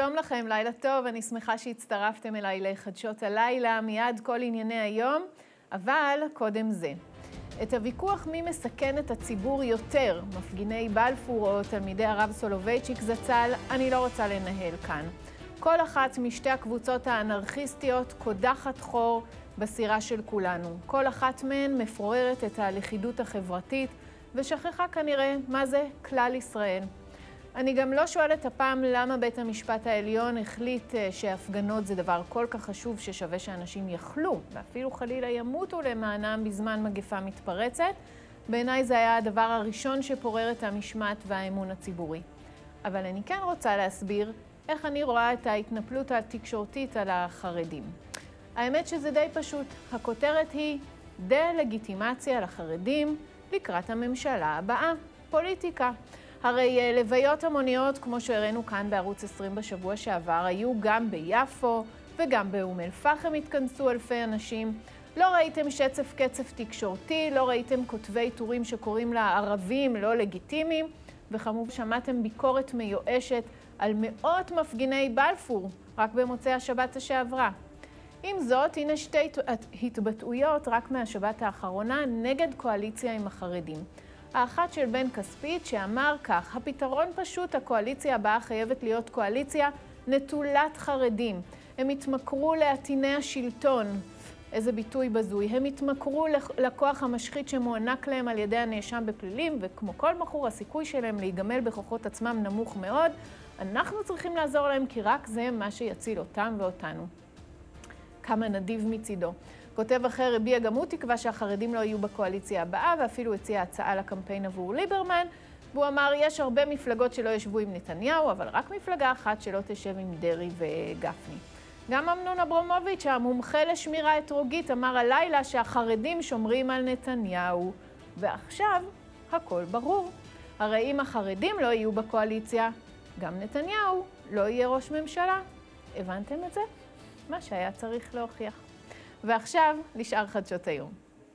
שלום לכם, לילה טוב, אני שמחה שהצטרפתם אליי לחדשות הלילה, מיד כל ענייני היום, אבל קודם זה. את הוויכוח מי מסכן את הציבור יותר, מפגיני בלפור או תלמידי הרב סולובייצ'יק זצ"ל, אני לא רוצה לנהל כאן. כל אחת משתי הקבוצות האנרכיסטיות קודחת חור בסירה של כולנו. כל אחת מהן מפוררת את הלכידות החברתית, ושכחה כנראה מה זה כלל ישראל. אני גם לא שואלת הפעם למה בית המשפט העליון החליט שהפגנות זה דבר כל כך חשוב ששווה שאנשים יחלו, ואפילו חלילה ימותו למענם בזמן מגפה מתפרצת. בעיניי זה היה הדבר הראשון שפורר את המשמעת והאמון הציבורי. אבל אני כן רוצה להסביר איך אני רואה את ההתנפלות התקשורתית על החרדים. האמת שזה די פשוט. הכותרת היא דה-לגיטימציה לחרדים לקראת הממשלה הבאה. פוליטיקה. הרי לוויות המוניות, כמו שהראינו כאן בערוץ 20 בשבוע שעבר, היו גם ביפו וגם באום אל-פחם התכנסו אלפי אנשים. לא ראיתם שצף קצף תקשורתי, לא ראיתם כותבי טורים שקוראים לערבים לא לגיטימיים, וכמובן שמעתם ביקורת מיואשת על מאות מפגיני בלפור רק במוצאי השבת שעברה. עם זאת, הנה שתי התבטאויות רק מהשבת האחרונה נגד קואליציה עם החרדים. האחת של בן כספית שאמר כך: הפתרון פשוט, הקואליציה הבאה חייבת להיות קואליציה נטולת חרדים. הם התמכרו לעטיני השלטון, איזה ביטוי בזוי, הם התמכרו לכוח המשחית שמוענק להם על ידי הנאשם בפלילים, וכמו כל מכור הסיכוי שלהם להיגמל בכוחות עצמם נמוך מאוד. אנחנו צריכים לעזור להם כי רק זה מה שיציל אותם ואותנו. כמה נדיב מצידו. כותב אחר הביע גם הוא תקווה שהחרדים לא יהיו בקואליציה הבאה, ואפילו הציע הצעה לקמפיין עבור ליברמן, והוא אמר, יש הרבה מפלגות שלא ישבו עם נתניהו, אבל רק מפלגה אחת שלא תשב עם דרי וגפני. גם אמנון אברמוביץ', המומחה לשמירה אתרוגית, אמר הלילה שהחרדים שומרים על נתניהו, ועכשיו הכל ברור. הרי אם החרדים לא יהיו בקואליציה, גם נתניהו לא יהיה ראש ממשלה. הבנתם את זה? מה שהיה צריך להוכיח. ועכשיו, לשאר חדשות היום.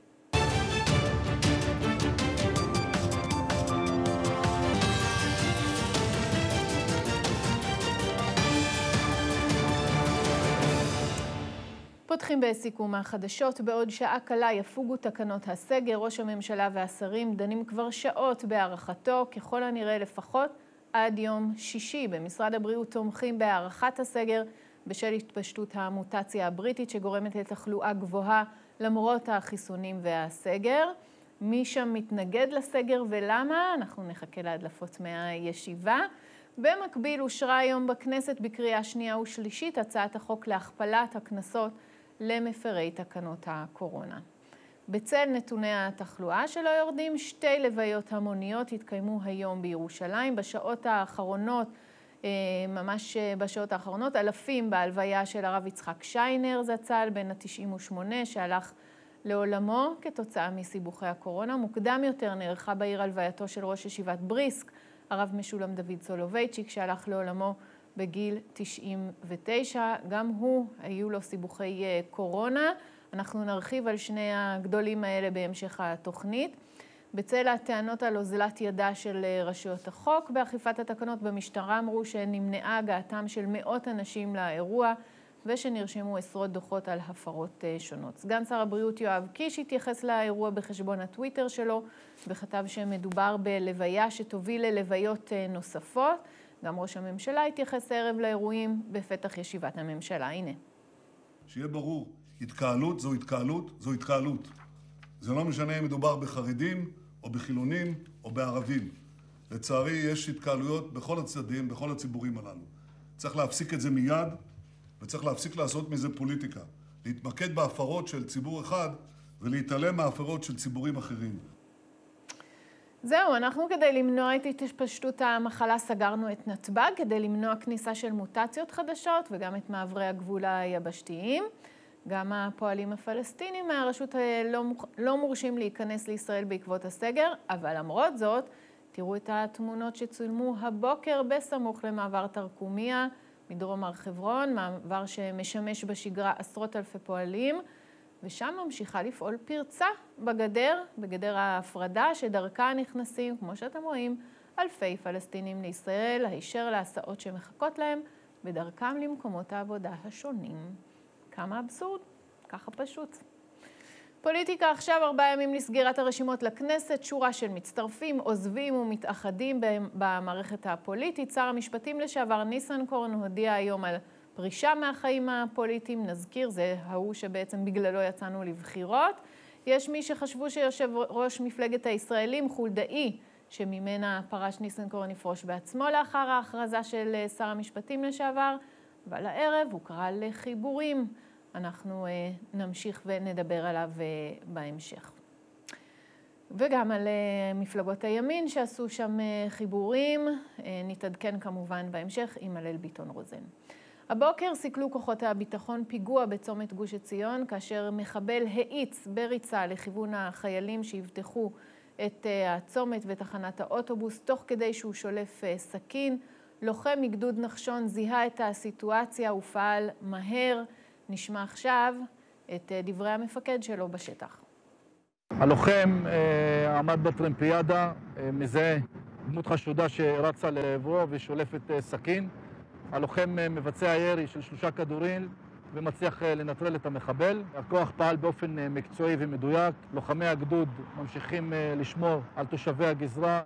פותחים בסיכום החדשות. בעוד שעה קלה יפוגו תקנות הסגר. ראש הממשלה והשרים דנים כבר שעות בהארכתו, ככל הנראה לפחות עד יום שישי. במשרד הבריאות תומכים בהארכת הסגר, בשל התפשטות המוטציה הבריטית שגורמת לתחלואה גבוהה למרות החיסונים והסגר. מי שם מתנגד לסגר ולמה? אנחנו נחכה להדלפות מהישיבה. במקביל אושרה היום בכנסת בקריאה שנייה ושלישית הצעת החוק להכפלת הקנסות למפרי תקנות הקורונה. בצל נתוני התחלואה שלא יורדים, שתי לוויות המוניות התקיימו היום בירושלים. בשעות האחרונות, ממש בשעות האחרונות, אלפים בהלוויה של הרב יצחק שיינר זצ"ל, בן ה-98, שהלך לעולמו כתוצאה מסיבוכי הקורונה. מוקדם יותר נערכה בעיר הלווייתו של ראש ישיבת בריסק, הרב משולם דוד סולובייצ'יק, שהלך לעולמו בגיל 99. גם הוא, היו לו סיבוכי קורונה. אנחנו נרחיב על שני הגדולים האלה בהמשך התוכנית. בצל הטענות על אוזלת ידה של רשויות החוק באכיפת התקנות, במשטרה אמרו שנמנעה הגעתם של מאות אנשים לאירוע ושנרשמו עשרות דוחות על הפרות שונות. סגן שר הבריאות יואב קיש התייחס לאירוע בחשבון הטוויטר שלו וכתב שמדובר בלוויה שתוביל ללוויות נוספות. גם ראש הממשלה התייחס הערב לאירועים בפתח ישיבת הממשלה. הנה. שיהיה ברור, התקהלות זו התקהלות זו התקהלות. זה לא משנה אם מדובר בחרדים או בחילונים או בערבים. לצערי יש התקהלויות בכל הצדדים, בכל הציבורים הללו. צריך להפסיק את זה מיד, וצריך להפסיק לעשות מזה פוליטיקה. להתמקד בהפרות של ציבור אחד ולהתעלם מההפרות של ציבורים אחרים. זהו, אנחנו כדי למנוע את התפשטות המחלה סגרנו את נתב"ג, כדי למנוע כניסה של מוטציות חדשות וגם את מעברי הגבול היבשתיים. גם הפועלים הפלסטינים מהרשות לא מורשים להיכנס לישראל בעקבות הסגר, אבל למרות זאת, תראו את התמונות שצולמו הבוקר בסמוך למעבר תרקומיה מדרום הר חברון, מעבר שמשמש בשגרה עשרות אלפי פועלים, ושם ממשיכה לפעול פרצה בגדר ההפרדה שדרכה נכנסים, כמו שאתם רואים, אלפי פלסטינים לישראל, הישר להסעות שמחכות להם בדרכם למקומות העבודה השונים. כמה אבסורד, ככה פשוט. פוליטיקה עכשיו, 4 ימים לסגירת הרשימות לכנסת, שורה של מצטרפים, עוזבים ומתאחדים במערכת הפוליטית. שר המשפטים לשעבר ניסנקורן הודיע היום על פרישה מהחיים הפוליטיים. נזכיר, זה ההוא שבעצם בגללו יצאנו לבחירות. יש מי שחשבו שיושב ראש מפלגת הישראלים, חולדאי, שממנה פרש ניסנקורן יפרוש בעצמו לאחר ההכרזה של שר המשפטים לשעבר, אבל הערב הוא קרא לחיבורים. אנחנו נמשיך ונדבר עליו בהמשך. וגם על מפלגות הימין שעשו שם חיבורים, נתעדכן כמובן בהמשך עם הלל ביטון רוזן. הבוקר סיכלו כוחות הביטחון פיגוע בצומת גוש עציון, כאשר מחבל האיץ בריצה לכיוון החיילים שיבטחו את הצומת ותחנת האוטובוס, תוך כדי שהוא שולף סכין. לוחם מגדוד נחשון זיהה את הסיטואציה ופעל מהר. נשמע עכשיו את דברי המפקד שלו בשטח. הלוחם עמד בטרמפיאדה, מזהה דמות חשודה שרצה לעברו ושולפת סכין. הלוחם מבצע ירי של 3 כדורים ומצליח לנטרל את המחבל. הכוח פעל באופן מקצועי ומדויק. לוחמי הגדוד ממשיכים לשמור על תושבי הגזרה.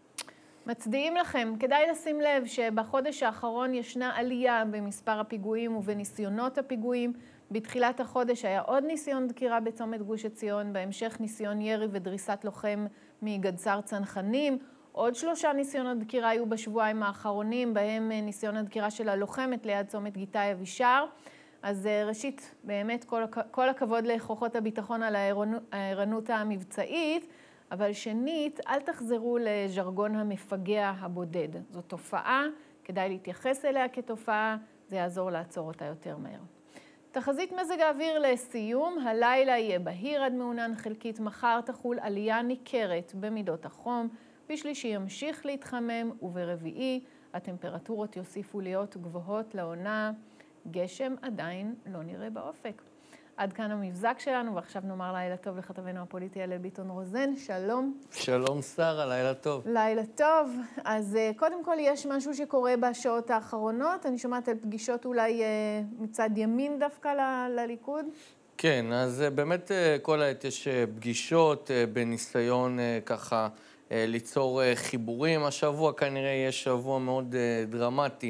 מצדיעים לכם. כדאי לשים לב שבחודש האחרון ישנה עלייה במספר הפיגועים ובניסיונות הפיגועים. בתחילת החודש היה עוד ניסיון דקירה בצומת גוש עציון, בהמשך ניסיון ירי ודריסת לוחם מגדס"ר צנחנים. עוד 3 ניסיונות דקירה היו בשבועיים האחרונים, בהם ניסיון הדקירה של הלוחמת ליד צומת גיטאי אבישר. אז ראשית, באמת כל הכבוד לכוחות הביטחון על הערנות המבצעית, אבל שנית, אל תחזרו לז'רגון המפגע הבודד. זו תופעה, כדאי להתייחס אליה כתופעה, זה יעזור לעצור אותה יותר מהר. תחזית מזג האוויר לסיום, הלילה יהיה בהיר עד מעונן חלקית, מחר תחול עלייה ניכרת במידות החום, בשלישי ימשיך להתחמם וברביעי הטמפרטורות יוסיפו להיות גבוהות לעונה, גשם עדיין לא נראה באופק. עד כאן המבזק שלנו, ועכשיו נאמר לילה טוב לכתבנו הפוליטי הלל ביטון רוזן. שלום. שלום שרה, לילה טוב. לילה טוב. אז קודם כל יש משהו שקורה בשעות האחרונות. אני שומעת על פגישות אולי מצד ימין דווקא לליכוד. כן, אז באמת כל העת יש פגישות בניסיון ככה ליצור חיבורים. השבוע כנראה יהיה שבוע מאוד דרמטי,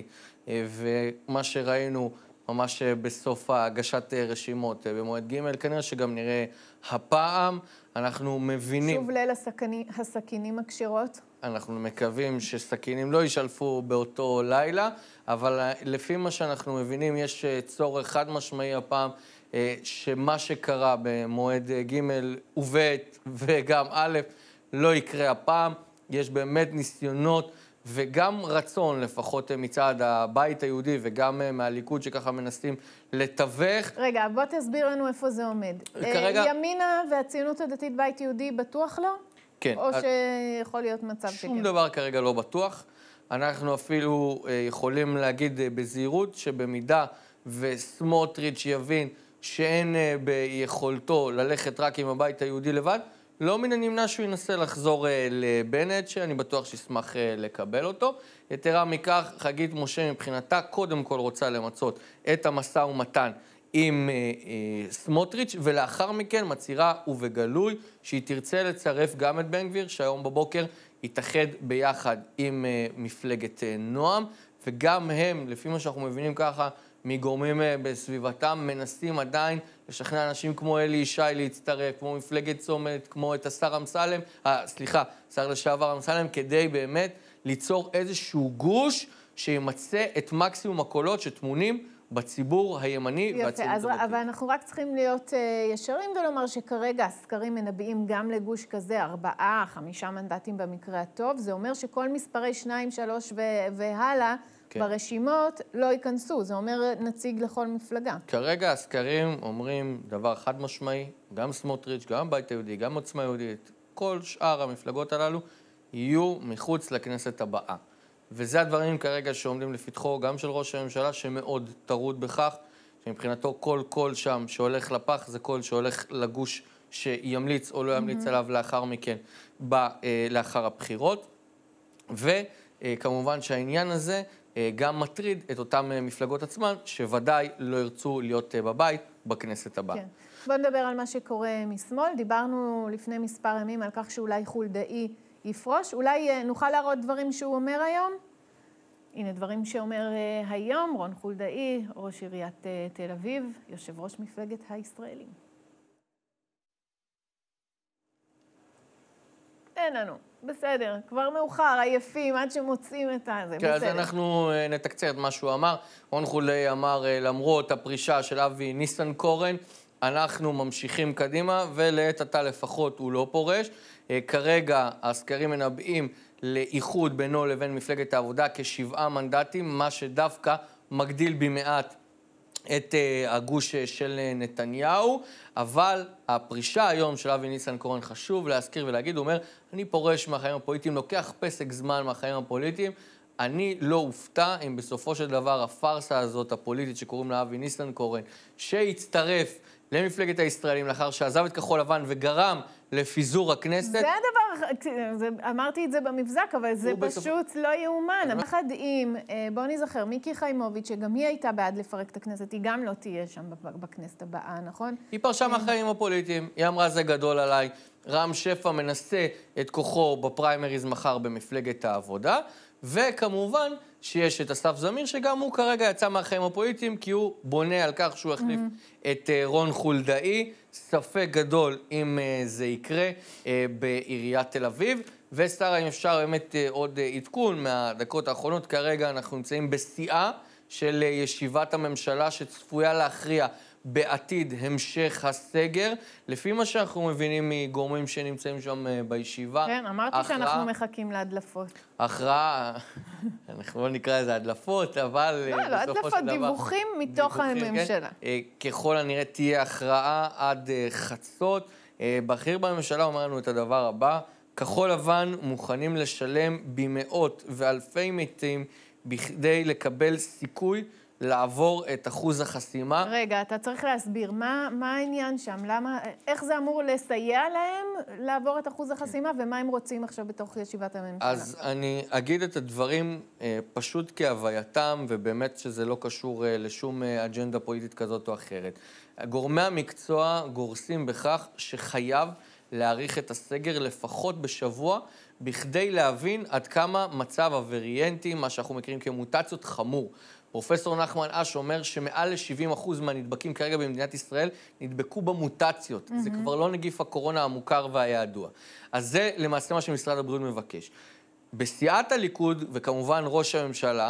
ומה שראינו ממש בסוף הגשת רשימות במועד ג' כנראה שגם נראה הפעם. אנחנו מבינים... שוב ליל הסכינים הקשרות. אנחנו מקווים שסכינים לא ישלפו באותו לילה, אבל לפי מה שאנחנו מבינים יש צורך חד משמעי הפעם שמה שקרה במועד ג' וב' וגם א' לא יקרה הפעם. יש באמת ניסיונות וגם רצון, לפחות מצד הבית היהודי וגם מהליכוד שככה מנסים לתווך. רגע, בוא תסביר לנו איפה זה עומד. כרגע... ימינה והציונות הדתית בית יהודי בטוח לא? כן. או שיכול להיות מצב שכן? שום דבר כרגע לא בטוח. אנחנו אפילו יכולים להגיד בזהירות שבמידה וסמוטריץ' יבין שאין ביכולתו ללכת רק עם הבית היהודי לבד, לא מן הנמנע שהוא ינסה לחזור לבנט, שאני בטוח שישמח לקבל אותו. יתרה מכך, חגית משה מבחינתה קודם כל רוצה למצות את המשא ומתן עם סמוטריץ', ולאחר מכן מצהירה ובגלוי שהיא תרצה לצרף גם את בן גביר, שהיום בבוקר יתאחד ביחד עם מפלגת נועם, וגם הם, לפי מה שאנחנו מבינים ככה, מגורמים בסביבתם, מנסים עדיין לשכנע אנשים כמו אלי ישי להצטרף, כמו מפלגת צומת, כמו את השר אמסלם, שר לשעבר אמסלם, כדי באמת ליצור איזשהו גוש שימצא את מקסימום הקולות שטמונים בציבור הימני והציבור הדתי. אבל אנחנו רק צריכים להיות ישרים ולומר שכרגע הסקרים מנבאים גם לגוש כזה 4-5 מנדטים במקרה הטוב. זה אומר שכל מספרי 2, 3 והלאה ברשימות לא ייכנסו. זה אומר נציג לכל מפלגה. כרגע הסקרים אומרים דבר חד משמעי, גם סמוטריץ', גם בית היהודי, גם עוצמה יהודית, כל שאר המפלגות הללו יהיו מחוץ לכנסת הבאה. וזה הדברים כרגע שעומדים לפתחו גם של ראש הממשלה, שמאוד טרוד בכך, שמבחינתו כל קול שם שהולך לפח, זה קול שהולך לגוש שימליץ או לא ימליץ עליו לאחר מכן, לאחר הבחירות. וכמובן שהעניין הזה גם מטריד את אותן מפלגות עצמן, שוודאי לא ירצו להיות בבית בכנסת הבאה. כן. בוא נדבר על מה שקורה משמאל. דיברנו לפני מספר ימים על כך שאולי חולדאי יפרוש. אולי נוכל להראות דברים שהוא אומר היום? הנה דברים שאומר היום רון חולדאי, ראש עיריית תל אביב, יושב ראש מפלגת הישראלים. אין לנו, בסדר, כבר מאוחר, עייפים, עד שמוצאים את זה, כן, בסדר. אז אנחנו נתקצר את מה שהוא אמר. רון חולדאי אמר, למרות הפרישה של אבי ניסנקורן, אנחנו ממשיכים קדימה, ולעת עתה לפחות הוא לא פורש. כרגע הסקרים מנבאים לאיחוד בינו לבין מפלגת העבודה כ7 מנדטים, מה שדווקא מגדיל במעט את הגוש של נתניהו, אבל הפרישה היום של אבי ניסנקורן חשוב להזכיר ולהגיד, הוא אומר, אני פורש מהחיים הפוליטיים, לוקח פסק זמן מהחיים הפוליטיים, אני לא אופתע אם בסופו של דבר הפרסה הזאת הפוליטית שקוראים לה אבי ניסנקורן, שהצטרף למפלגת הישראלים לאחר שעזב את כחול לבן וגרם לפיזור הכנסת. זה הדבר, אמרתי את זה במבזק, אבל זה פשוט לא יאומן. יחד עם, בוא נזכר, מיקי חיימוביץ', שגם היא הייתה בעד לפרק את הכנסת, היא גם לא תהיה שם בכנסת הבאה, נכון? היא פרשה מהחיים הפוליטיים, היא אמרה זה גדול עליי. רם שפע מנסה את כוחו בפריימריז מחר במפלגת העבודה, וכמובן שיש את אסף זמיר, שגם הוא כרגע יצא מהחיים הפוליטיים, כי הוא בונה על כך שהוא יחליף את רון חולדאי. ספק גדול אם זה יקרה בעיריית תל אביב. ושרה, אם אפשר באמת עוד עדכון מהדקות האחרונות, כרגע אנחנו נמצאים בשיאה של ישיבת הממשלה שצפויה להכריע בעתיד המשך הסגר, לפי מה שאנחנו מבינים מגורמים שנמצאים שם בישיבה. כן, אמרתי שאנחנו מחכים להדלפות. הכרעה, אנחנו לא נקרא לזה הדלפות, אבל לא, לא הדלפות, דיווחים מתוך הממשלה. ככל הנראה תהיה הכרעה עד חצות. בכיר בממשלה אומר לנו את הדבר הבא, כחול לבן מוכנים לשלם במאות ואלפי מתים בכדי לקבל סיכוי לעבור את אחוז החסימה. רגע, אתה צריך להסביר, מה העניין שם? למה, איך זה אמור לסייע להם לעבור את אחוז החסימה, ומה הם רוצים עכשיו בתוך ישיבת הממשלה? אז אני אגיד את הדברים פשוט כהווייתם, ובאמת שזה לא קשור לשום אג'נדה פוליטית כזאת או אחרת. גורמי המקצוע גורסים בכך שחייב להאריך את הסגר לפחות בשבוע, בכדי להבין עד כמה מצב הווריאנטים, מה שאנחנו מכירים כמוטציות, חמור. פרופסור נחמן אש אומר שמעל ל-70% מהנדבקים כרגע במדינת ישראל נדבקו במוטציות. זה כבר לא נגיף הקורונה המוכר והידוע. אז זה למעשה מה שמשרד הבריאות מבקש. בסיעת הליכוד, וכמובן ראש הממשלה,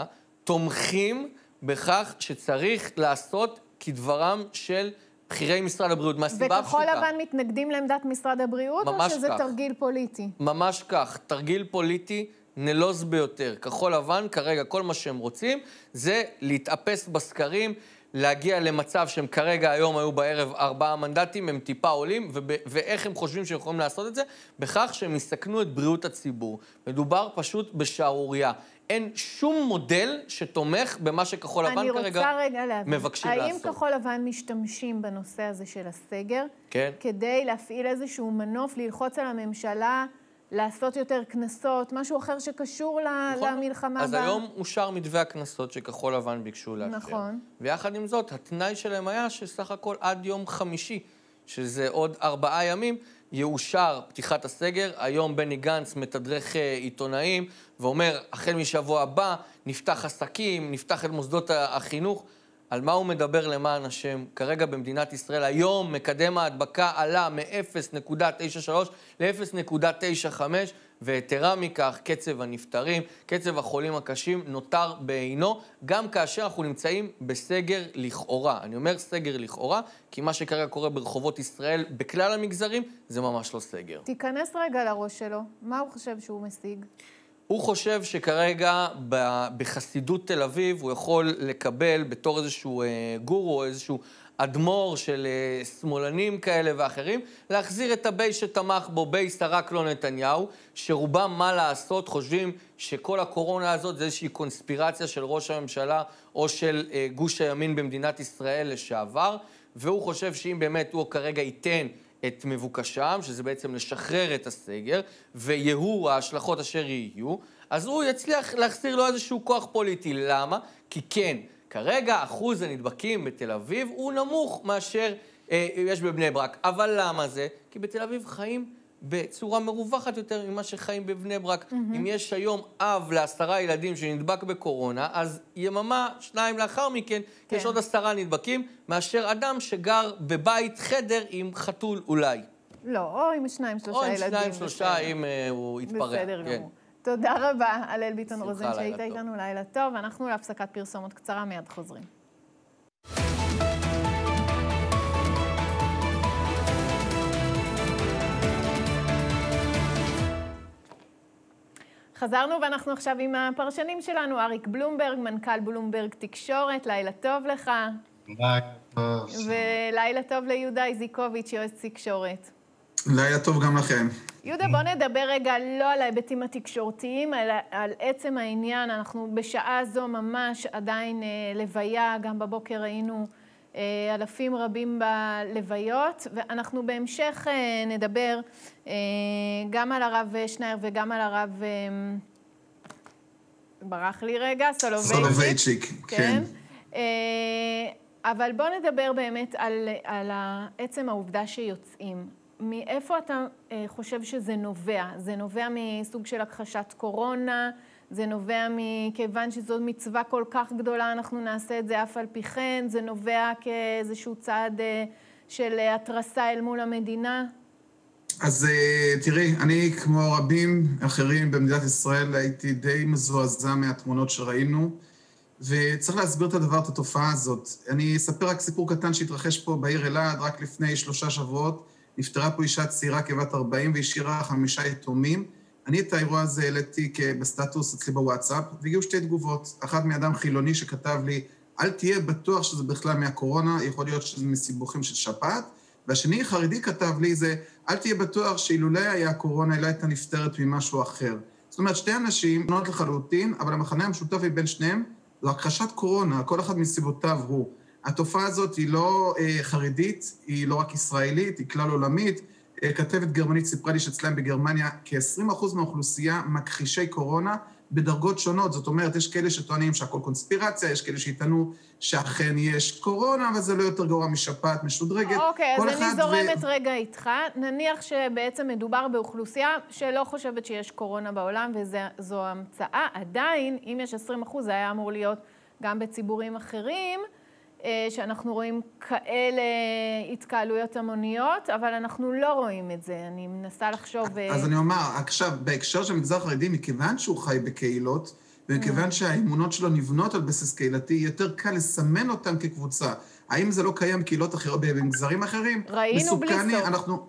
תומכים בכך שצריך לעשות כדברם של בכירי משרד הבריאות, מהסיבה הפשוטה. וכחול לבן מתנגדים לעמדת משרד הבריאות, או שזה תרגיל פוליטי? ממש כך, תרגיל פוליטי נלוז ביותר. כחול לבן, כרגע כל מה שהם רוצים, זה להתאפס בסקרים, להגיע למצב שהם כרגע היום היו בערב 4 מנדטים, הם טיפה עולים, ואיך הם חושבים שהם יכולים לעשות את זה? בכך שהם יסכנו את בריאות הציבור. מדובר פשוט בשערוריה. אין שום מודל שתומך במה שכחול לבן כרגע מבקשים לעשות. האם כחול לבן משתמשים בנושא הזה של הסגר, כן. כדי להפעיל איזשהו מנוף, ללחוץ על הממשלה, לעשות יותר כנסות, משהו אחר שקשור למלחמה? אז היום אושר מתווה הכנסות שכחול לבן ביקשו לאשר. נכון. ויחד עם זאת, התנאי שלהם היה שסך הכל עד יום חמישי, שזה עוד 4 ימים, יאושר פתיחת הסגר. היום בני גנץ מתדרך עיתונאים ואומר, החל משבוע הבא, נפתח עסקים, נפתח את מוסדות החינוך. על מה הוא מדבר למען השם? כרגע במדינת ישראל, היום מקדם ההדבקה עלה מ-0.93 ל-0.95, ויתרה מכך, קצב הנפטרים, קצב החולים הקשים, נותר בעינו, גם כאשר אנחנו נמצאים בסגר לכאורה. אני אומר סגר לכאורה, כי מה שכרגע קורה ברחובות ישראל, בכלל המגזרים, זה ממש לא סגר. תיכנס רגע לראש שלו, מה הוא חושב שהוא משיג? הוא חושב שכרגע בחסידות תל אביב הוא יכול לקבל בתור איזשהו גורו, איזשהו אדמו"ר של שמאלנים כאלה ואחרים, להחזיר את הבי שתמך בו, בי סרק לא נתניהו, שרובם מה לעשות, חושבים שכל הקורונה הזאת זה איזושהי קונספירציה של ראש הממשלה או של גוש הימין במדינת ישראל לשעבר, והוא חושב שאם באמת הוא כרגע ייתן את מבוקשם, שזה בעצם לשחרר את הסגר, ויהיו ההשלכות אשר יהיו, אז הוא יצליח להחזיר לו איזשהו כוח פוליטי. למה? כי כן, כרגע אחוז הנדבקים בתל אביב הוא נמוך מאשר יש בבני ברק. אבל למה זה? כי בתל אביב חיים בצורה מרווחת יותר ממה שחיים בבני ברק. אם יש היום אב ל10 ילדים שנדבק בקורונה, אז יממה, 2 לאחר מכן, יש עוד 10 נדבקים, מאשר אדם שגר בבית חדר עם חתול אולי. לא, או עם 2-3 ילדים. או עם 2-3, אם הוא יתפרע. בסדר גמור. תודה רבה, הלל ביטון רוזן, שהיית איתנו. לילה טוב. אנחנו להפסקת פרסומות קצרה, מיד חוזרים. חזרנו ואנחנו עכשיו עם הפרשנים שלנו, אריק בלומברג, מנכ"ל בלומברג תקשורת, לילה טוב לך. לילה טוב. ולילה טוב ליהודה איזיקוביץ', יועץ תקשורת. לילה טוב גם לכם. יהודה, בוא נדבר רגע לא על ההיבטים התקשורתיים, אלא על עצם העניין. אנחנו בשעה זו ממש עדיין לוויה, גם בבוקר ראינו אלפים רבים בלוויות, ואנחנו בהמשך נדבר גם על הרב שנייר וגם על הרב, ברח לי רגע, סולובייצ'יק, כן. אבל בוא נדבר באמת על עצם העובדה שיוצאים. מאיפה אתה חושב שזה נובע? זה נובע מסוג של הכחשת קורונה? זה נובע מכיוון שזו מצווה כל כך גדולה, אנחנו נעשה את זה אף על פי כן? זה נובע כאיזשהו צעד של התרסה אל מול המדינה? אז תראי, אני כמו רבים אחרים במדינת ישראל הייתי די מזועזע מהתמונות שראינו, וצריך להסביר את הדבר, את התופעה הזאת. אני אספר רק סיפור קטן שהתרחש פה בעיר אלעד, רק לפני 3 שבועות, נפטרה פה אישה צעירה כבת 40 והשאירה 5 יתומים. אני את האירוע הזה העליתי בסטטוס אצלי בוואטסאפ, והגיעו 2 תגובות. אחת מאדם חילוני שכתב לי, אל תהיה בטוח שזה בכלל מהקורונה, יכול להיות שזה מסיבוכים של שפעת. והשני חרדי כתב לי זה, אל תהיה בטוח שאילולא היה קורונה, אלא הייתה נפטרת ממשהו אחר. זאת אומרת, 2 אנשים, נונות לחלוטין, אבל המחנה המשותף בין שניהם, זו הכחשת קורונה, כל אחד מסיבותיו הוא. התופעה הזאת היא לא חרדית, היא לא רק ישראלית, היא כלל עולמית. כתבת גרמנית סיפרה לי שאצלם בגרמניה כ-20% מהאוכלוסייה מכחישי קורונה בדרגות שונות. זאת אומרת, יש כאלה שטוענים שהכל קונספירציה, יש כאלה שיטענו שאכן יש קורונה, אבל זה לא יותר גרוע משפעת משודרגת. אוקיי, אז אני זורמת רגע איתך. נניח שבעצם מדובר באוכלוסייה שלא חושבת שיש קורונה בעולם, וזו המצאה. עדיין, אם יש 20%, זה היה אמור להיות גם בציבורים אחרים, שאנחנו רואים כאלה התקהלויות המוניות, אבל אנחנו לא רואים את זה. אני מנסה לחשוב... אז אני אומר, עכשיו, בהקשר של המגזר החרדי, מכיוון שהוא חי בקהילות, ומכיוון שהאמונות שלו נבנות על בסיס קהילתי, יותר קל לסמן אותם כקבוצה. האם זה לא קיים בקהילות אחרות, במגזרים אחרים? ראינו בלי סוף. אנחנו...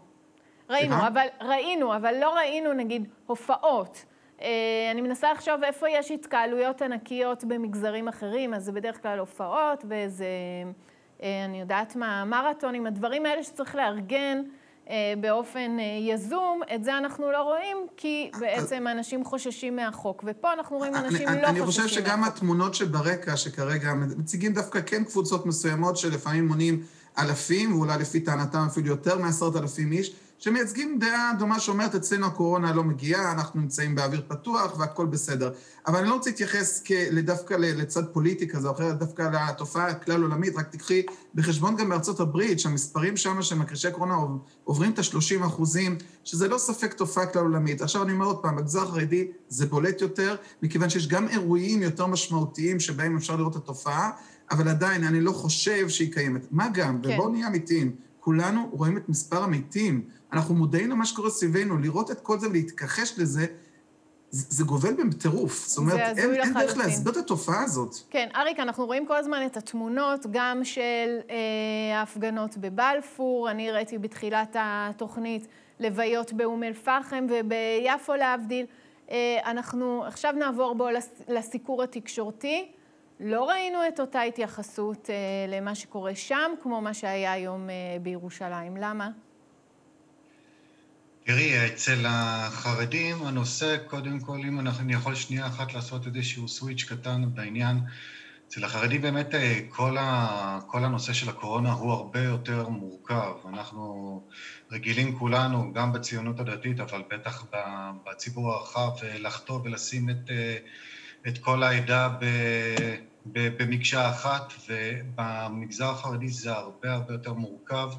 ראינו, אבל לא ראינו, נגיד, הופעות. אני מנסה לחשוב איפה יש התקהלויות ענקיות במגזרים אחרים, אז זה בדרך כלל הופעות, וזה, אני יודעת מה, מרתונים, הדברים האלה שצריך לארגן באופן יזום, את זה אנחנו לא רואים, כי בעצם אנשים חוששים מהחוק, ופה אנחנו רואים אנשים לא חוששים מהחוק. אני חושב שגם התמונות שברקע, שכרגע מציגים דווקא כן קבוצות מסוימות, שלפעמים מונים אלפים, ואולי לפי טענתם אפילו יותר מ10,000 איש, שמייצגים דעה דומה שאומרת, אצלנו הקורונה לא מגיעה, אנחנו נמצאים באוויר פתוח והכל בסדר. אבל אני לא רוצה להתייחס דווקא לצד פוליטי כזה או אחר, דווקא לתופעה הכלל עולמית, רק תקחי בחשבון גם בארצות הברית, שהמספרים שם של מכחישי קורונה עוברים את ה-30%, שזה לא ספק תופעה כלל עולמית. עכשיו אני אומר עוד פעם, בגזר החרדי זה בולט יותר, מכיוון שיש גם אירועים יותר משמעותיים שבהם אפשר לראות את התופעה, אבל עדיין אני לא חושב שהיא קיימת. מה גם, כן. ובואו נהיה אמיתיים, כולנו רואים את מספר המתים, אנחנו מודעים למה שקורה סביבנו, לראות את כל זה ולהתכחש לזה, זה גובל בטירוף. זאת אומרת, אין דרך להסביר את התופעה הזאת. כן, אריק, אנחנו רואים כל הזמן את התמונות, גם של ההפגנות בבלפור, אני ראיתי בתחילת התוכנית לוויות באום אל-פחם וביפו להבדיל. אנחנו עכשיו נעבור בו לסיקור התקשורתי. לא ראינו את אותה התייחסות למה שקורה שם, כמו מה שהיה היום בירושלים. למה? תראי, אצל החרדים הנושא, קודם כל, אם אני יכול שנייה אחת לעשות איזשהו סוויץ' קטן בעניין, אצל החרדים באמת כל הנושא של הקורונה הוא הרבה יותר מורכב. אנחנו רגילים כולנו, גם בציונות הדתית, אבל בטח בציבור הרחב, לחטוא ולשים את כל העדה במקשה אחת, ובמגזר החרדי זה הרבה יותר מורכב.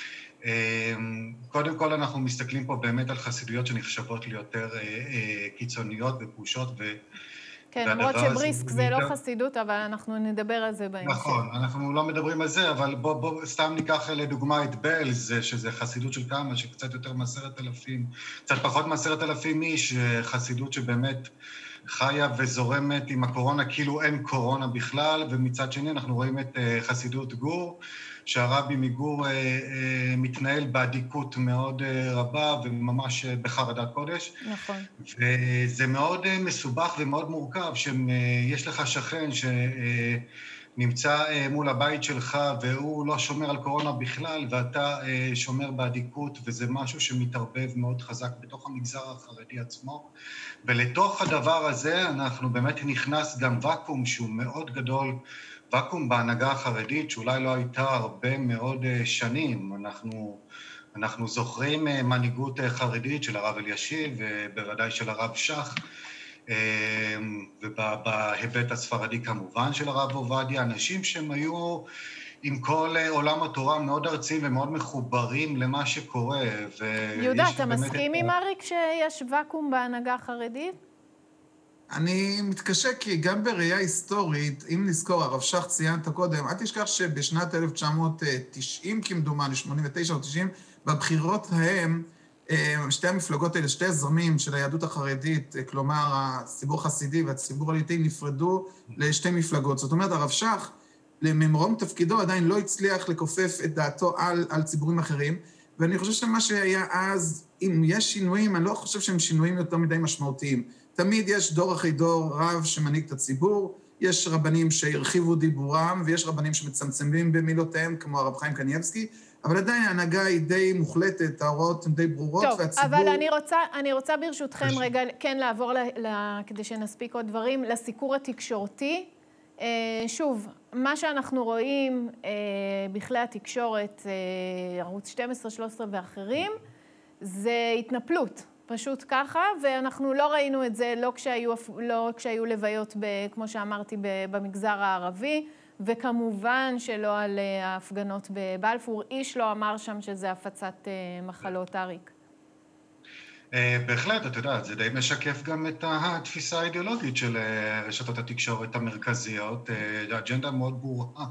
קודם כל אנחנו מסתכלים פה באמת על חסידויות שנחשבות ליותר קיצוניות ופרושות, כן, למרות שבריסק זה לא חסידות, אבל אנחנו נדבר על זה בהמשך. נכון, אנחנו לא מדברים על זה, אבל בוא סתם ניקח לדוגמה את בלז, שזה חסידות של כמה, שקצת יותר מ10,000, קצת פחות מ10,000 איש, חסידות שבאמת חיה וזורמת עם הקורונה, כאילו אין קורונה בכלל, ומצד שני אנחנו רואים את חסידות גור, שהרבי מגור מתנהל בעדיקות מאוד רבה וממש בחרדת קודש. נכון. וזה מאוד מסובך ומאוד מורכב, שיש לך שכן שנמצא מול הבית שלך והוא לא שומר על קורונה בכלל, ואתה שומר בעדיקות, וזה משהו שמתערבב מאוד חזק בתוך המגזר החרדי עצמו. ולתוך הדבר הזה אנחנו באמת נכנס גם וקום שהוא מאוד גדול, וקום בהנהגה החרדית, שאולי לא הייתה הרבה מאוד שנים. אנחנו זוכרים מנהיגות חרדית של הרב אלישיב, ובוודאי של הרב שך, ובהיבט הספרדי כמובן של הרב עובדיה, אנשים שהם היו עם כל עולם התורה מאוד ארציים ומאוד מחוברים למה שקורה. יהודה, אתה מסכים עם אריק שיש וקום בהנהגה החרדית? אני מתקשה כי גם בראייה היסטורית, אם נזכור, הרב שך ציינת קודם, אל תשכח שבשנת 1990 כמדומני, 89 או 90, בבחירות ההם, שתי המפלגות האלה, שתי הזרמים של היהדות החרדית, כלומר הציבור החסידי והציבור הליטאי, נפרדו לשתי מפלגות. זאת אומרת, הרב שך, ממרום תפקידו עדיין לא הצליח לכופף את דעתו על ציבורים אחרים, ואני חושב שמה שהיה אז, אם יש שינויים, אני לא חושב שהם שינויים יותר מדי משמעותיים. תמיד יש דור אחרי דור רב שמנהיג את הציבור, יש רבנים שהרחיבו דיבורם, ויש רבנים שמצמצמים במילותיהם, כמו הרב חיים קניאבסקי, אבל עדיין ההנהגה היא די מוחלטת, ההוראות הן די ברורות, טוב, והציבור... אבל אני רוצה ברשותכם רגע כן לעבור, כדי שנספיק עוד דברים, לסיקור התקשורתי. שוב, מה שאנחנו רואים בכלי התקשורת, ערוץ 12, 13 ואחרים, זה התנפלות. פשוט ככה, ואנחנו לא ראינו את זה לא כשהיו לוויות, כמו שאמרתי, במגזר הערבי, וכמובן שלא על ההפגנות בבלפור. איש לא אמר שם שזה הפצת מחלות, אריק. בהחלט, אתה יודע, זה די משקף גם את התפיסה האידיאולוגית של רשתות התקשורת המרכזיות, האג'נדה מאוד ברורה.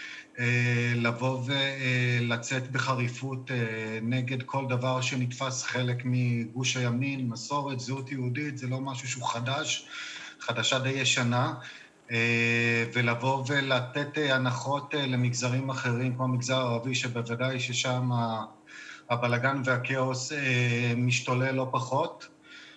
לבוא ולצאת בחריפות נגד כל דבר שנתפס חלק מגוש הימין, מסורת, זהות יהודית, זה לא משהו שהוא חדשה די ישנה, ולבוא ולתת הנחות למגזרים אחרים, כמו המגזר הערבי, שבוודאי ששם הבלגן והכאוס משתולל לא פחות,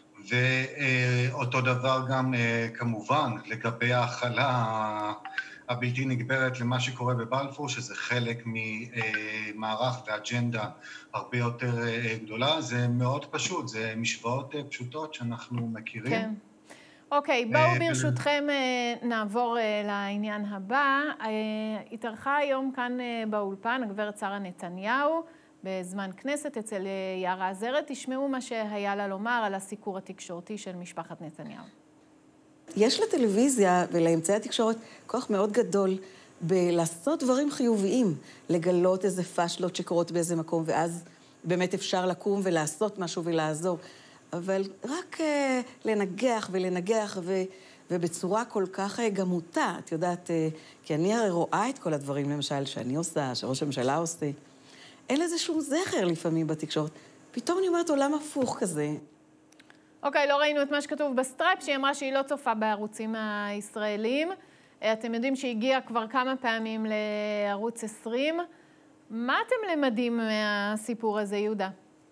ואותו דבר גם כמובן לגבי ההכלה הבלתי נגברת למה שקורה בבלפור, שזה חלק ממערך ואג'נדה הרבה יותר גדולה. זה מאוד פשוט, זה משוואות פשוטות שאנחנו מכירים. כן. אוקיי, בואו ברשותכם נעבור לעניין הבא. התארחה היום כאן באולפן הגברת שרה נתניהו, בזמן כנסת אצל יערה עזרת. תשמעו מה שהיה לה לומר על הסיקור התקשורתי של משפחת נתניהו. יש לטלוויזיה ולאמצעי התקשורת כוח מאוד גדול בלעשות דברים חיוביים, לגלות איזה פשלות שקורות באיזה מקום, ואז באמת אפשר לקום ולעשות משהו ולעזור. אבל רק לנגח ולנגח, ובצורה כל כך גמותה, את יודעת, כי אני הרי רואה את כל הדברים, למשל, שאני עושה, שראש הממשלה עושה. אין לזה שום זכר לפעמים בתקשורת. פתאום אני אומרת עולם הפוך כזה. אוקיי, לא ראינו את מה שכתוב בסטרייפ, שהיא אמרה שהיא לא צופה בערוצים הישראלים. אתם יודעים שהגיעה כבר כמה פעמים לערוץ 20. מה אתם למדים מהסיפור הזה, יהודה?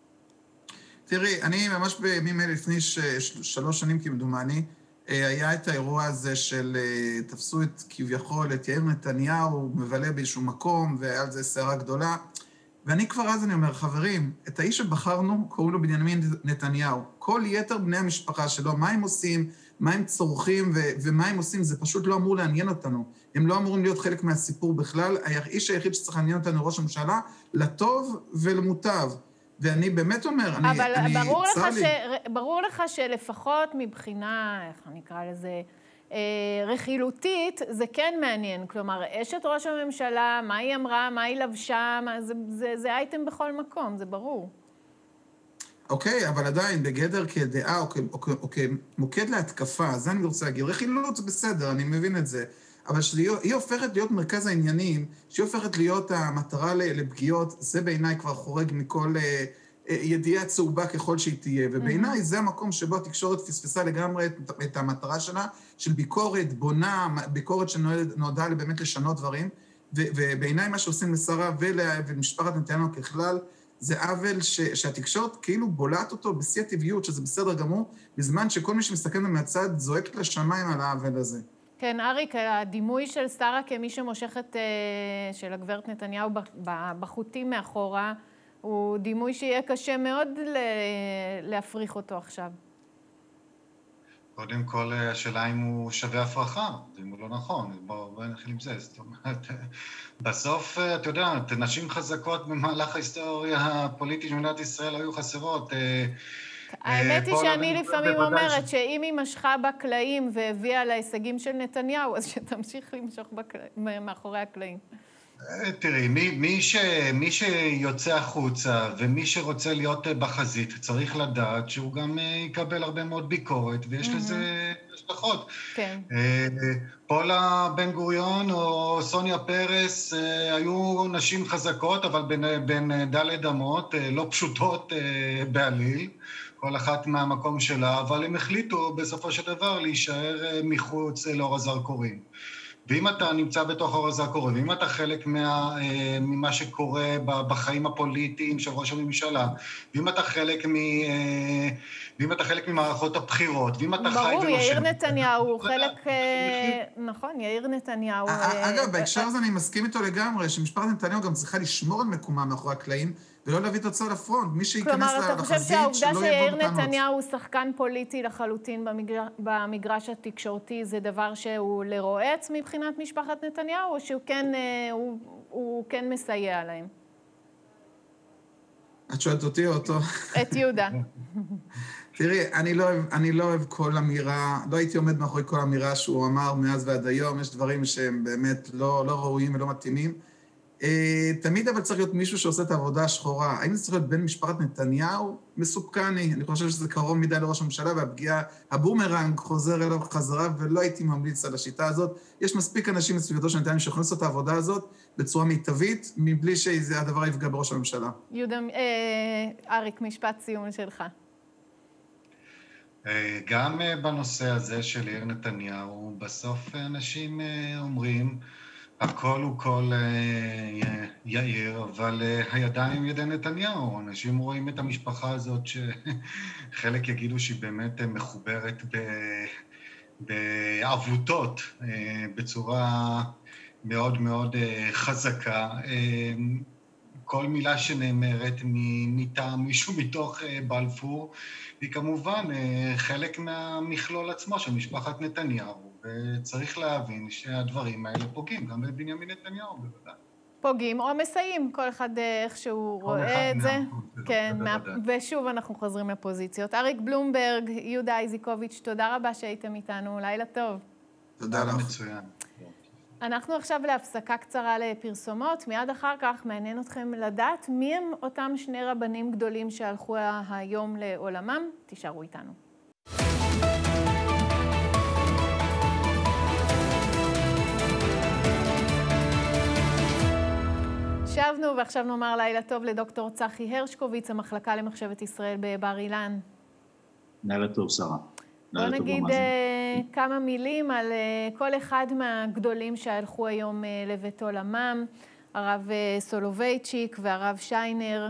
תראי, אני ממש בימים אלה לפני 3 שנים כמדומני, היה את האירוע הזה של תפסו את כביכול את יאיר נתניהו, מבלה באיזשהו מקום, והיה על זה סערה גדולה. ואני כבר אז אני אומר, חברים, את האיש שבחרנו קראו לו בנימין נתניהו. כל יתר בני המשפחה שלו, מה הם עושים, מה הם צורכים ומה הם עושים, זה פשוט לא אמור לעניין אותנו. הם לא אמורים להיות חלק מהסיפור בכלל. האיש היחיד שצריך לעניין אותנו ראש הממשלה, לטוב ולמוטב. ואני באמת אומר, אבל ברור לך שלפחות מבחינה, איך אני אקרא לזה, רכילותית, זה כן מעניין. כלומר, אשת ראש הממשלה, מה היא אמרה, מה היא לבשה, זה אייטם בכל מקום, זה ברור. אוקיי, אבל עדיין, בגדר כדעה או כמוקד להתקפה, זה אני רוצה להגיד. רכילות זה בסדר, אני מבין את זה. אבל שהיא הופכת להיות מרכז העניינים, שהיא הופכת להיות המטרה לפגיעות, זה בעיניי כבר חורג מכל ידיעה צהובה ככל שהיא תהיה. ובעיניי זה המקום שבו התקשורת פספסה לגמרי את המטרה שלה, של ביקורת בונה, ביקורת שנועדה באמת לשנות דברים. ובעיניי מה שעושים לשרה ולמשפחת נתניהו ככלל, זה עוול שהתקשורת כאילו בולעת אותו בשיא הטבעיות, שזה בסדר גמור, בזמן שכל מי שמסתכל מהצד זועק לשמיים על העוול הזה. כן, אריק, הדימוי של שרה כמי שמושכת של הגברת נתניהו בחוטים מאחורה, הוא דימוי שיהיה קשה מאוד להפריך אותו עכשיו. קודם כל, השאלה אם הוא שווה הפרחה, אם הוא לא נכון, בואו נתחיל עם זה. זאת אומרת, בסוף, אתה יודע, נשים חזקות במהלך ההיסטוריה הפוליטית של מדינת ישראל היו חסרות. האמת היא שאני לפעמים אומרת שאם היא משכה בקלעים והביאה להישגים של נתניהו, אז שתמשיך למשוך מאחורי הקלעים. תראי, מי שיוצא החוצה ומי שרוצה להיות בחזית צריך לדעת שהוא גם יקבל הרבה מאוד ביקורת, ויש לזה השלכות. כן. פולה בן גוריון או סוניה פרס היו נשים חזקות, אבל בין ד' אמות, לא פשוטות בעליל, כל אחת מהמקום שלה, אבל הם החליטו בסופו של דבר להישאר מחוץ לאור הזרקורים. ואם אתה נמצא בתוך אור הזרקורים, ואם אתה חלק ממה שקורה בחיים הפוליטיים של ראש הממשלה, ואם אתה חלק ממערכות הבחירות, ואם אתה חי ברור, יאיר נתניהו, חלק, נכון, יאיר נתניהו. אגב, בהקשר הזה אני מסכים איתו לגמרי, שמשפחת נתניהו גם צריכה לשמור על מקומה מאחורי הקלעים, ולא להביא תוצאה לפרונט. מי שייכנס לחזית, כלומר, אתה חושב שהעובדה שיאיר נתניהו הוא שחקן פוליטי לחלוטין במגרש התקשורתי, זה דבר שהוא לרועץ מבחינת משפחת נתניהו, או שהוא כן מסייע להם? את שואלת אותי או אותו? את יהודה. תראי, אני לא אוהב כל אמירה, לא הייתי עומד מאחורי כל אמירה שהוא אמר מאז ועד היום, יש דברים שהם באמת לא ראויים ולא מתאימים. תמיד אבל צריך להיות מישהו שעושה את העבודה השחורה. האם זה צריך להיות בן משפחת נתניהו? מסופקני. אני חושב שזה קרוב מדי לראש הממשלה, והפגיעה, הבומרנג חוזר אליו חזרה, ולא הייתי ממליץ על השיטה הזאת. יש מספיק אנשים בסביבתו של נתניהו שיכולים לעשות את העבודה הזאת בצורה מיטבית, מבלי שהדבר יפגע בראש הממשלה. יהודה, אריק, משפט סיום שלך. גם בנושא הזה של יאיר נתניהו, בסוף אנשים אומרים, הכל הוא כל יאיר, אבל הידיים ידי נתניהו. אנשים רואים את המשפחה הזאת שחלק יגידו שהיא באמת מחוברת בעבותות, בצורה מאוד מאוד חזקה. כל מילה שנאמרת מטעם מישהו מתוך בלפור, היא כמובן חלק מהמכלול עצמו של משפחת נתניהו. וצריך להבין שהדברים האלה פוגעים, גם בבנימין נתניהו בוודאי. פוגעים או מסייעים, כל אחד איך שהוא רואה את זה. כן, ושוב אנחנו חוזרים לפוזיציות. אריק בלומברג, יהודה איזיקוביץ', תודה רבה שהייתם איתנו, לילה טוב. תודה לך. מצוין. אנחנו עכשיו להפסקה קצרה לפרסומות, מיד אחר כך מעניין אתכם לדעת מי הם אותם שני רבנים גדולים שהלכו היום לעולמם, תישארו איתנו. שבנו ועכשיו נאמר לילה טוב לדוקטור צחי הרשקוביץ, המחלקה למחשבת ישראל בבר אילן. לילה טוב, שרה. בוא נגיד כמה מילים על כל אחד מהגדולים שהלכו היום לבית עולמם, הרב סולובייצ'יק והרב שיינר.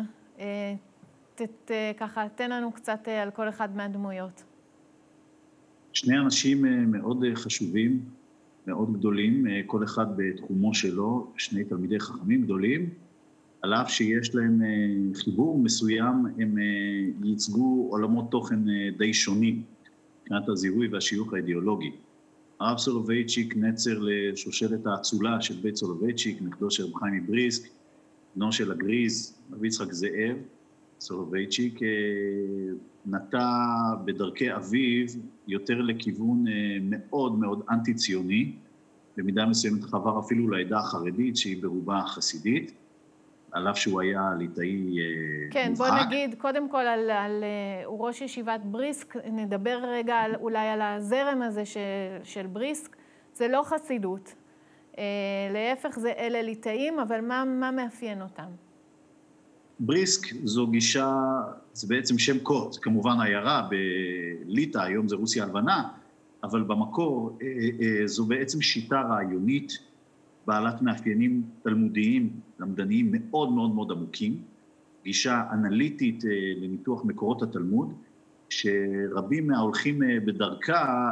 ככה, תן לנו קצת על כל אחד מהדמויות. שני אנשים מאוד חשובים, מאוד גדולים, כל אחד בתחומו שלו, שני תלמידי חכמים גדולים, על אף שיש להם חיבור מסוים, הם ייצגו עולמות תוכן די שונים. מבחינת הזיהוי והשיוך האידיאולוגי. הרב סולובייצ'יק נצר לשושלת האצולה של בית סולובייצ'יק, נכדו של רב חיים מבריסק, בנו של הגריז, רב יצחק זאב. סולובייצ'יק נטה בדרכי אביו יותר לכיוון מאוד מאוד אנטי-ציוני, במידה מסוימת חבר אפילו לעדה החרדית שהיא ברובה חסידית, על אף שהוא היה ליטאי מובהק. כן, בוא נגיד קודם כל הוא ראש ישיבת בריסק, נדבר רגע אולי על הזרם הזה של בריסק, זה לא חסידות, להפך זה אלה ליטאים, אבל מה מאפיין אותם? בריסק זו גישה, זה בעצם שם קוד, זה כמובן עיירה בליטא, היום זה רוסיה הלבנה, אבל במקור זו בעצם שיטה רעיונית, בעלת מאפיינים תלמודיים, למדניים מאוד מאוד מאוד עמוקים, גישה אנליטית לניתוח מקורות התלמוד, שרבים מההולכים בדרכה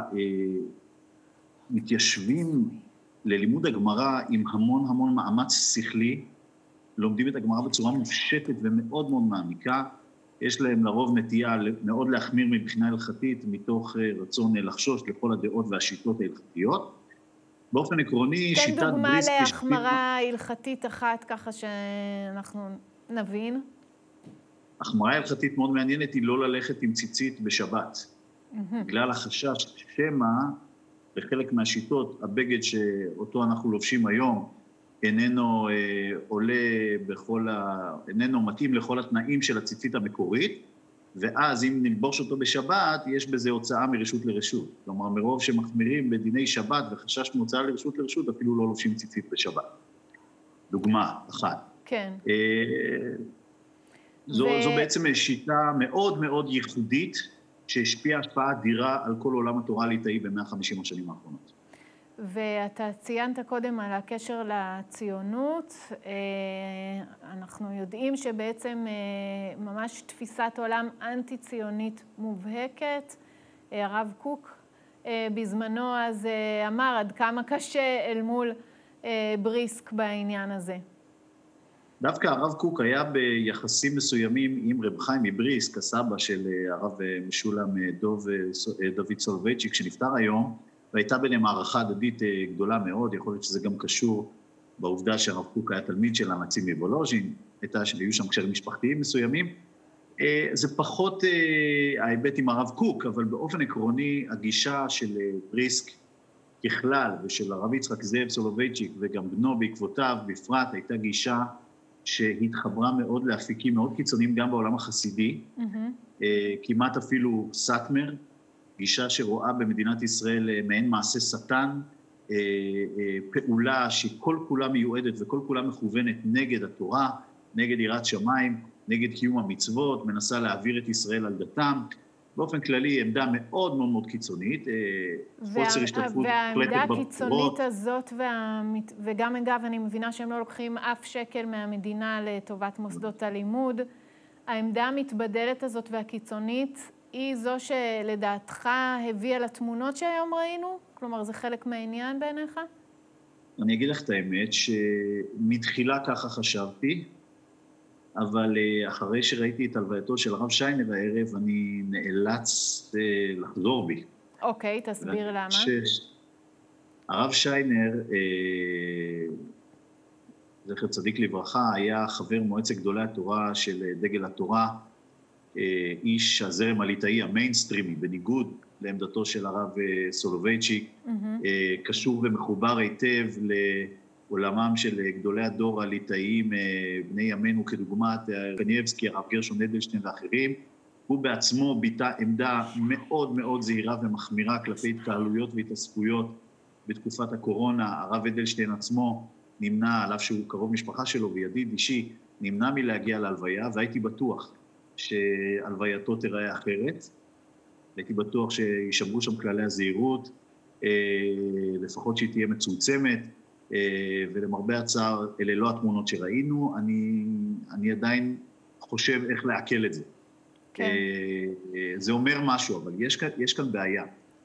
מתיישבים ללימוד הגמרא עם המון המון מאמץ שכלי, לומדים את הגמרא בצורה מופשטת ומאוד מאוד מעמיקה, יש להם לרוב נטייה מאוד להחמיר מבחינה הלכתית, מתוך רצון לחשוש לכל הדעות והשיטות ההלכתיות. באופן עקרוני, שיטת בריסק... תן דוגמה להחמרה הלכתית אחת, ככה שאנחנו נבין. החמרה הלכתית מאוד מעניינת היא לא ללכת עם ציצית בשבת. בגלל החשש שמא, בחלק מהשיטות, הבגד שאותו אנחנו לובשים היום, איננו איננו מתאים לכל התנאים של הציצית המקורית, ואז אם נלבוש אותו בשבת, יש בזה הוצאה מרשות לרשות. כלומר, מרוב שמחמירים בדיני שבת וחשש מהוצאה לרשות לרשות, אפילו לא לובשים ציצית בשבת. דוגמה אחת. כן. זו בעצם שיטה מאוד מאוד ייחודית, שהשפיעה השפעה אדירה על כל עולם התורה הליטאי ב-150 השנים האחרונות. ואתה ציינת קודם על הקשר לציונות, אנחנו יודעים שבעצם ממש תפיסת עולם אנטי-ציונית מובהקת, הרב קוק בזמנו אז אמר עד כמה קשה אל מול בריסק בעניין הזה. דווקא הרב קוק היה ביחסים מסוימים עם רב חיים מבריסק, הסבא של הרב משולם דוד סולובייצ'יק שנפטר היום, והייתה ביניהם הערכה הדדית גדולה מאוד, יכול להיות שזה גם קשור בעובדה שהרב קוק היה תלמיד של הנציב מוולוז'ין, היו שם קשרים משפחתיים מסוימים. זה פחות ההיבט עם הרב קוק, אבל באופן עקרוני הגישה של בריסק ככלל, ושל הרב יצחק זאב סולובייצ'יק וגם בנו בעקבותיו בפרט, הייתה גישה שהתחברה מאוד לאפיקים מאוד קיצוניים גם בעולם החסידי, כמעט אפילו סאטמר, גישה שרואה במדינת ישראל מעין מעשה שטן, פעולה שכל כולה מיועדת וכל כולה מכוונת נגד התורה, נגד יראת שמיים, נגד קיום המצוות, מנסה להעביר את ישראל על דתם. באופן כללי עמדה מאוד מאוד מאוד קיצונית, חוסר השתתפות והעמדה הקיצונית הזאת, וגם אגב אני מבינה שהם לא לוקחים אף שקל מהמדינה לטובת מוסדות הלימוד, העמדה המתבדלת הזאת והקיצונית, היא זו שלדעתך הביאה לתמונות שהיום ראינו? כלומר, זה חלק מהעניין בעיניך? אני אגיד לך את האמת, שמתחילה ככה חשבתי, אבל אחרי שראיתי את הלווייתו של הרב שיינר הערב, אני נאלץ לחזור בי. אוקיי, תסביר למה. הרב שיינר, זכר צדיק לברכה, היה חבר מועצת גדולי התורה של דגל התורה, איש הזרם הליטאי המיינסטרימי, בניגוד לעמדתו של הרב סולובייצ'יק, קשור ומחובר היטב לעולמם של גדולי הדור הליטאיים, בני ימינו כדוגמת קניאבסקי, הרב גרשון אדלשטיין ואחרים. הוא בעצמו ביטא עמדה מאוד מאוד זהירה ומחמירה כלפי התקהלויות והתאספויות בתקופת הקורונה. הרב אדלשטיין עצמו נמנע, על אף שהוא קרוב משפחה שלו וידיד אישי, נמנע מלהגיע להלוויה, והייתי בטוח שהלווייתו תראה אחרת. הייתי בטוח שישמרו שם כללי הזהירות, לפחות שהיא תהיה מצומצמת, ולמרבה הצער, אלה לא התמונות שראינו, אני עדיין חושב איך לעכל את זה. כן. זה אומר משהו, אבל יש כאן בעיה.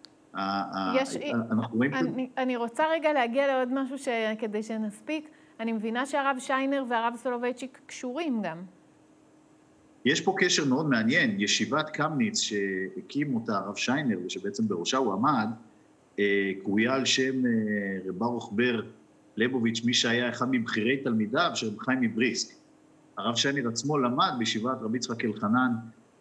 אני רוצה רגע להגיע לעוד משהו כדי שנספיק. אני מבינה שהרב שיינר והרב סולובייצ'יק קשורים גם. יש פה קשר מאוד מעניין, ישיבת קמניץ שהקים אותה הרב שיינר, ושבעצם בראשה הוא עמד, קרויה על שם רב ברוך בר ליבוביץ', מי שהיה אחד מבחירי תלמידיו של רב חיים מבריסק. הרב שיינר עצמו למד בישיבת רבי יצחק אלחנן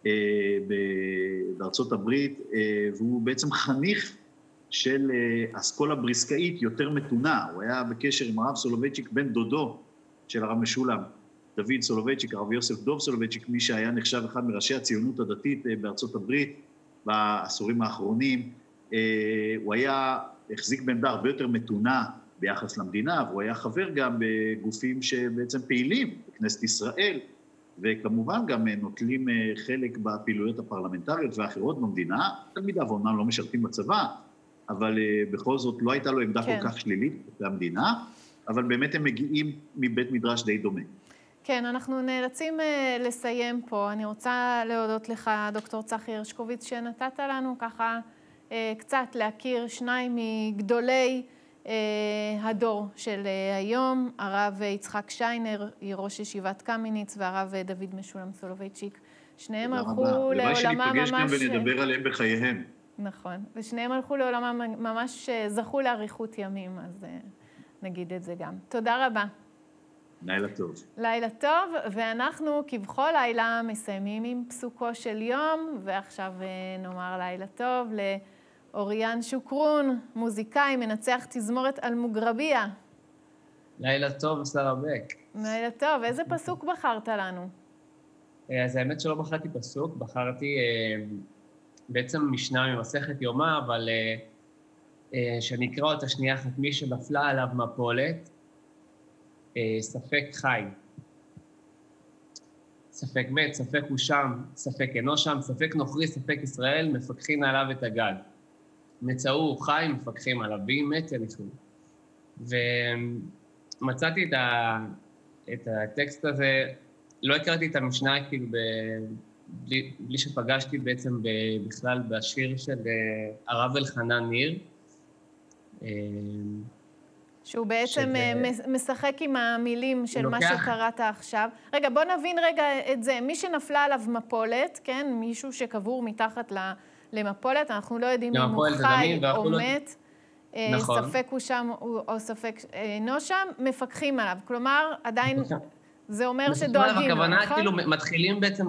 בארצות הברית, והוא בעצם חניך של אסכולה בריסקאית יותר מתונה. הוא היה בקשר עם הרב סולובייצ'יק, בן דודו של הרב משולם, דוד סולובייצ'יק, הרב יוסף דוב סולובייצ'יק, מי שהיה נחשב אחד מראשי הציונות הדתית בארצות הברית בעשורים האחרונים. הוא החזיק בעמדה הרבה יותר מתונה ביחס למדינה, והוא היה חבר גם בגופים שבעצם פעילים בכנסת ישראל, וכמובן גם נוטלים חלק בפעילויות הפרלמנטריות והאחרות במדינה. תלמידיו אומנם לא משרתים בצבא, אבל בכל זאת לא הייתה לו עמדה כל כך שלילית במדינה, אבל באמת הם מגיעים מבית מדרש די דומה. כן, אנחנו נאלצים לסיים פה. אני רוצה להודות לך, דוקטור צחי הרשקוביץ, שנתת לנו ככה קצת להכיר שניים מגדולי הדור של היום, הרב יצחק שיינר, ראש ישיבת קמניץ, והרב דוד משולם סולובייצ'יק. שניהם הלכו לעולמה ממש... אולי שניפגש גם ונדבר עליהם בחייהם. נכון, ושניהם הלכו לעולמה ממש זכו לאריכות ימים, אז נגיד את זה גם. תודה רבה. לילה טוב. לילה טוב, ואנחנו כבכל לילה מסיימים עם פסוקו של יום, ועכשיו נאמר לילה טוב לאוריאן שוקרון, מוזיקאי, מנצח תזמורת אלמוגרביה. לילה טוב, שרה בק. לילה טוב, איזה פסוק בחרת לנו? אז האמת שלא בחרתי פסוק, בחרתי בעצם משנה ממסכת יומא, אבל שאני אקרא אותה שנייה אחת, מי שנפלה עליו מפולת, ספק חי, ספק מת, ספק הוא שם, ספק אינו שם, ספק נוכרי, ספק ישראל, מפקחים עליו את הגד. מצאו הוא חי, מפקחים עליו, ואם מת יניחו. ומצאתי את הטקסט הזה, לא הכרתי את המשנה כאילו בלי שפגשתי בעצם בכלל בשיר של הרב אלחנן ניר. שהוא בעצם משחק עם המילים של מה שקראת עכשיו. רגע, בוא נבין רגע את זה. מי שנפלה עליו מפולת, כן? מישהו שקבור מתחת למפולת, אנחנו לא יודעים אם הוא חי או מת. ספק הוא שם או ספק אינו שם, מפקחים עליו. כלומר, עדיין זה אומר שדואגים לו, נכון? הכוונה כאילו מתחילים בעצם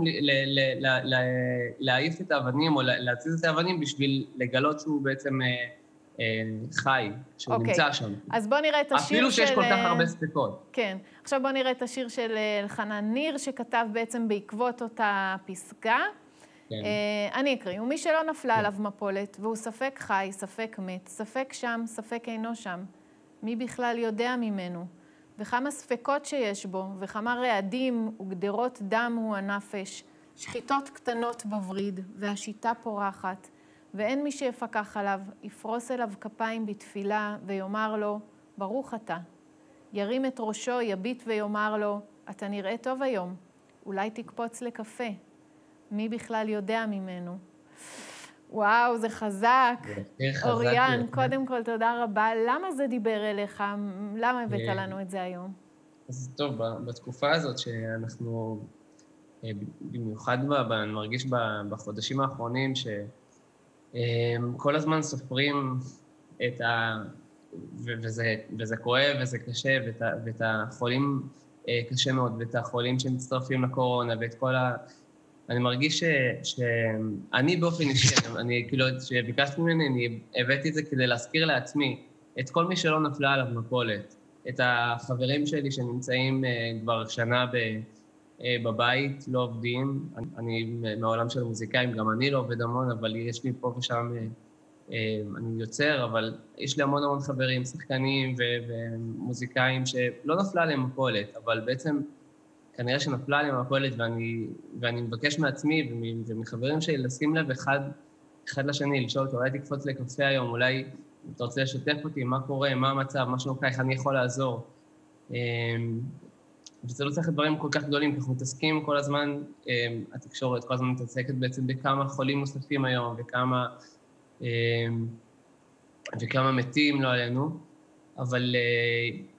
להעיף את האבנים או להציז את האבנים בשביל לגלות שהוא בעצם חי, שהוא נמצא שם. אז בוא נראה את השיר של... אפילו שיש כל כך הרבה ספקות. כן. עכשיו בוא נראה את השיר של אלחנן ניר, שכתב בעצם בעקבות אותה פסקה. אני אקריא. ומי שלא נפלה עליו מפולת, והוא ספק חי, ספק מת, ספק שם, ספק אינו שם. מי בכלל יודע ממנו? וכמה ספקות שיש בו, וכמה רעדים וגדרות דם הוא הנפש, שחיטות קטנות בווריד, והשיטה פורחת. ואין מי שיפקח עליו, יפרוס אליו כפיים בתפילה, ויאמר לו, ברוך אתה. ירים את ראשו, יביט ויאמר לו, אתה נראה טוב היום, אולי תקפוץ לקפה. מי בכלל יודע ממנו? וואו, זה חזק. אוריאן, קודם כל תודה רבה. למה זה דיבר אליך? למה הבאת לנו את זה היום? אז טוב, בתקופה הזאת שאנחנו, במיוחד אני מרגיש בחודשים האחרונים, כל הזמן סופרים את וזה כואב וזה קשה, ואת החולים קשה מאוד, ואת החולים שמצטרפים לקורונה, ואת כל אני מרגיש שאני באופן אישי, אני כאילו, שביקשתי ממני, אני הבאתי את זה כדי להזכיר לעצמי את כל מי שלא נפלה עליו מפולת, את החברים שלי שנמצאים כבר שנה בבית, לא עובדים. אני מהעולם של המוזיקאים, גם אני לא עובד המון, אבל יש לי פה ושם, אני יוצר, אבל יש לי המון חברים, שחקנים ומוזיקאים שלא נפלה עליהם מפולת, אבל בעצם כנראה שנפלה עליהם מפולת, ואני מבקש מעצמי ומחברים שלי לשים לב אחד לשני, לשאול אותו, אולי תקפוץ לקפה היום, אולי אתה רוצה לשתף אותי, מה קורה, מה המצב, מה שלומך, איך אני יכול לעזור. וזה לא צריך דברים כל כך גדולים, כי אנחנו מתעסקים כל הזמן, התקשורת כל הזמן מתעסקת בעצם בכמה חולים נוספים היום, וכמה מתים לא עלינו, אבל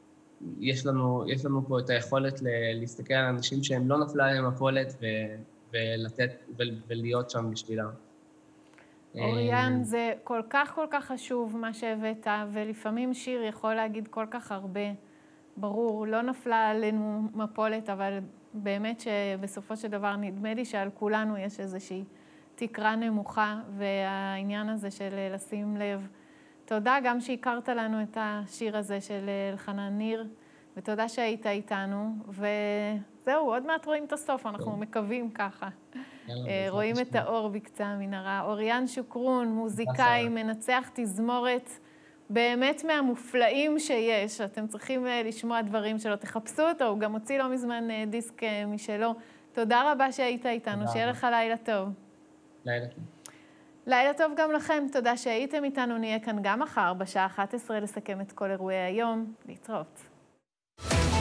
יש לנו פה את היכולת להסתכל על אנשים שהם לא נפלה עליהם מפולת, ולתת ולהיות שם בשבילה. אוריאן, זה כל כך חשוב מה שהבאת, ולפעמים שיר יכול להגיד כל כך הרבה. ברור, לא נפלה עלינו מפולת, אבל באמת שבסופו של דבר נדמה לי שעל כולנו יש איזושהי תקרה נמוכה, והעניין הזה של לשים לב. תודה גם שהכרת לנו את השיר הזה של אלחנן ניר, ותודה שהיית איתנו, וזהו, עוד מעט רואים את הסוף, אנחנו מקווים ככה. רואים את האור בקצה המנהרה. אוריאן שוקרון, מוזיקאי, מנצח תזמורת, באמת מהמופלאים שיש. אתם צריכים לשמוע דברים שלו, תחפשו אותו, הוא גם הוציא לא מזמן דיסק משלו. תודה רבה שהיית איתנו, שיהיה לך לילה טוב. לילה טוב. לילה טוב גם לכם, תודה שהייתם איתנו, נהיה כאן גם מחר בשעה 11 לסכם את כל אירועי היום. להתראות.